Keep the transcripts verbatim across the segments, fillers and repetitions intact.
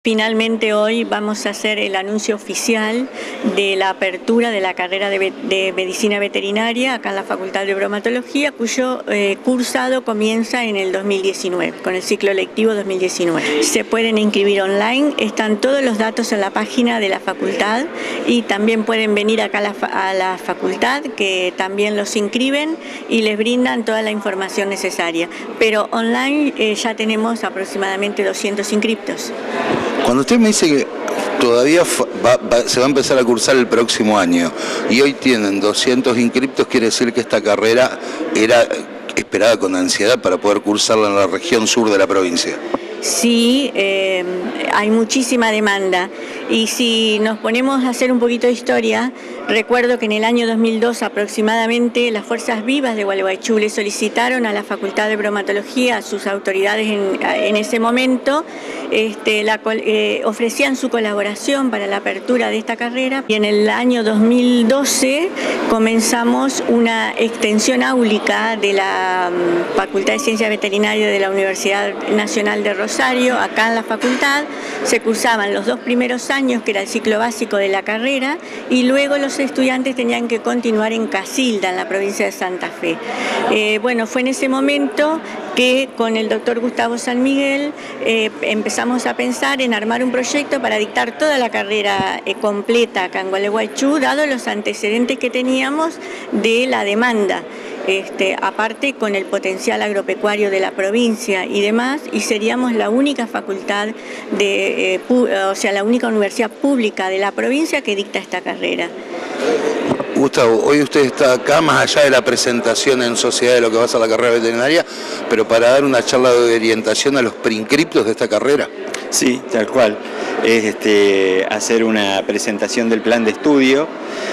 Finalmente hoy vamos a hacer el anuncio oficial de la apertura de la carrera de, de Medicina Veterinaria acá en la Facultad de Bromatología, cuyo eh, cursado comienza en el dos mil diecinueve, con el ciclo lectivo dos mil diecinueve. Se pueden inscribir online, están todos los datos en la página de la facultad y también pueden venir acá a la, a la facultad, que también los inscriben y les brindan toda la información necesaria. Pero online eh, ya tenemos aproximadamente doscientos inscriptos. Cuando usted me dice que todavía va, va, se va a empezar a cursar el próximo año y hoy tienen doscientos inscriptos, quiere decir que esta carrera era esperada con ansiedad para poder cursarla en la región sur de la provincia. Sí, eh, hay muchísima demanda y si nos ponemos a hacer un poquito de historia, recuerdo que en el año dos mil dos aproximadamente las Fuerzas Vivas de Gualeguaychú le solicitaron a la Facultad de Bromatología, a sus autoridades en, en ese momento, este, la, eh, ofrecían su colaboración para la apertura de esta carrera y en el año dos mil doce comenzamos una extensión áulica de la um, Facultad de Ciencias Veterinarias de la Universidad Nacional de Rosario, acá en la facultad. Se cursaban los dos primeros años, que era el ciclo básico de la carrera, y luego los estudiantes tenían que continuar en Casilda, en la provincia de Santa Fe. Eh, bueno, fue en ese momento que con el doctor Gustavo San Miguel eh, empezamos a pensar en armar un proyecto para dictar toda la carrera eh, completa acá en Gualeguaychú, dado los antecedentes que teníamos de la demanda. Este, aparte con el potencial agropecuario de la provincia y demás, y seríamos la única facultad, de, eh, o sea, la única universidad pública de la provincia que dicta esta carrera. Gustavo, hoy usted está acá, más allá de la presentación en sociedad de lo que va a ser la carrera veterinaria, pero para dar una charla de orientación a los preinscriptos de esta carrera. Sí, tal cual. Es este, hacer una presentación del plan de estudio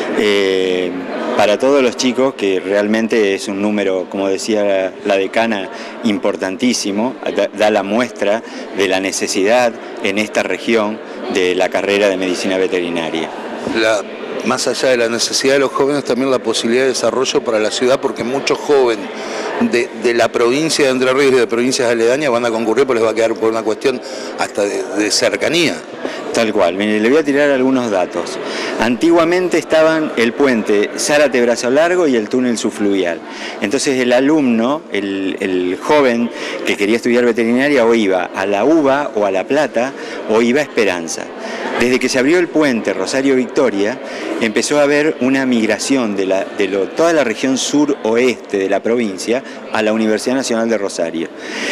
eh, para todos los chicos, que realmente es un número, como decía la, la decana, importantísimo, da, da la muestra de la necesidad en esta región de la carrera de medicina veterinaria. La... Más allá de la necesidad de los jóvenes, también la posibilidad de desarrollo para la ciudad, porque muchos jóvenes de, de la provincia de Entre Ríos y de provincias aledañas van a concurrir, porque les va a quedar por una cuestión hasta de, de cercanía. Tal cual. Mire, le voy a tirar algunos datos. Antiguamente estaban el puente Zárate-Brazo Largo y el túnel subfluvial. Entonces el alumno, el, el joven que quería estudiar veterinaria, o iba a la UBA o a La Plata o iba a Esperanza. Desde que se abrió el puente Rosario-Victoria, empezó a haber una migración de, la, de lo, toda la región sur-oeste de la provincia a la Universidad Nacional de Rosario.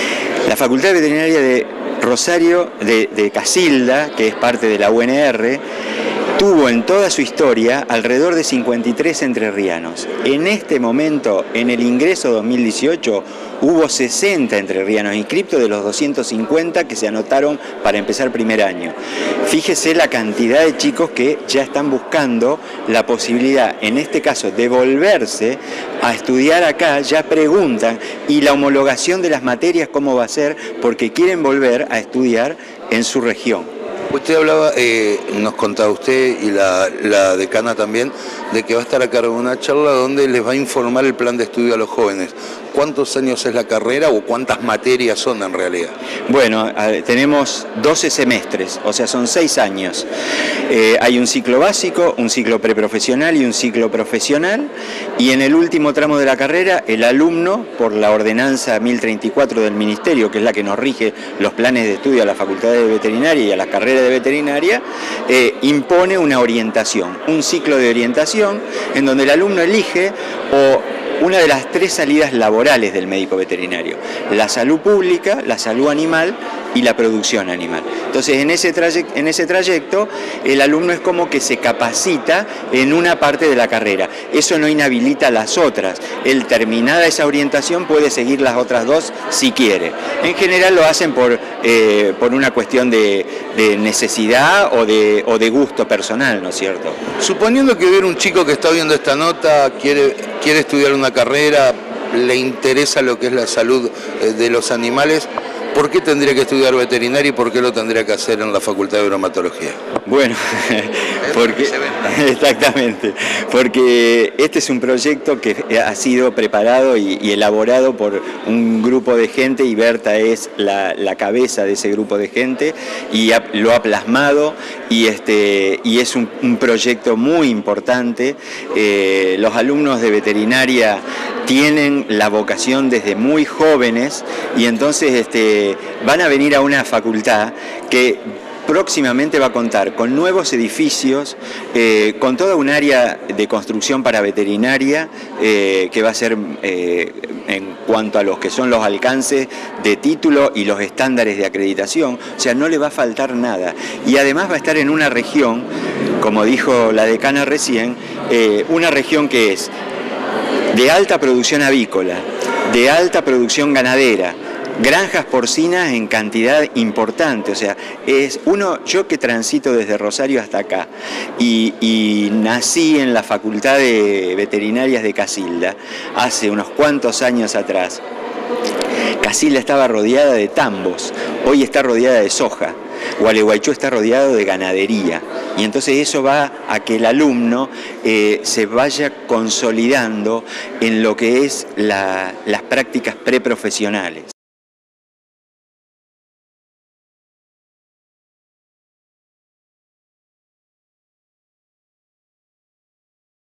La Facultad de Veterinaria de Rosario, de, de Casilda, que es parte de la U N R, tuvo en toda su historia alrededor de cincuenta y tres entrerrianos. En este momento, en el ingreso dos mil dieciocho, hubo sesenta entrerrianos inscriptos de los doscientos cincuenta que se anotaron para empezar primer año. Fíjese la cantidad de chicos que ya están buscando la posibilidad, en este caso, de volverse a estudiar acá, ya preguntan, y la homologación de las materias cómo va a ser, porque quieren volver a estudiar en su región. Usted hablaba, eh, nos contaba usted y la, la decana también, de que va a estar a cargo de una charla donde les va a informar el plan de estudio a los jóvenes. ¿Cuántos años es la carrera o cuántas materias son en realidad? Bueno, tenemos doce semestres, o sea, son seis años. Eh, hay un ciclo básico, un ciclo preprofesional y un ciclo profesional, y en el último tramo de la carrera, el alumno, por la ordenanza mil treinta y cuatro del Ministerio, que es la que nos rige los planes de estudio a las facultades de veterinaria y a las carreras de veterinaria, eh, impone una orientación, un ciclo de orientación en donde el alumno elige o una de las tres salidas laborales del médico veterinario: la salud pública, la salud animal y la producción animal. Entonces, en ese trayecto, en ese trayecto, el alumno es como que se capacita en una parte de la carrera. Eso no inhabilita las otras. Él, terminada esa orientación, puede seguir las otras dos si quiere. En general lo hacen por, eh, por una cuestión de, de necesidad o de, o de gusto personal, ¿no es cierto? Suponiendo que hubiera un chico que está viendo esta nota, quiere, quiere estudiar una carrera, le interesa lo que es la salud de los animales, ¿Por qué tendría que estudiar veterinaria y por qué lo tendría que hacer en la Facultad de Bromatología? Bueno, porque, exactamente, porque este es un proyecto que ha sido preparado y, y elaborado por un grupo de gente, y Berta es la, la cabeza de ese grupo de gente, y ha, lo ha plasmado, y, este, y es un, un proyecto muy importante. Eh, los alumnos de veterinaria tienen la vocación desde muy jóvenes, y entonces este, van a venir a una facultad que próximamente va a contar con nuevos edificios, eh, con toda un área de construcción para veterinaria, eh, que va a ser eh, en cuanto a los que son los alcances de título y los estándares de acreditación, o sea, no le va a faltar nada. Y además va a estar en una región, como dijo la decana recién, eh, una región que es de alta producción avícola, de alta producción ganadera, granjas porcinas en cantidad importante. O sea, es uno, yo que transito desde Rosario hasta acá y, y nací en la Facultad de Veterinarias de Casilda hace unos cuantos años atrás. Casilda estaba rodeada de tambos, hoy está rodeada de soja. Gualeguaychú está rodeado de ganadería, y entonces eso va a que el alumno eh, se vaya consolidando en lo que es la, las prácticas preprofesionales.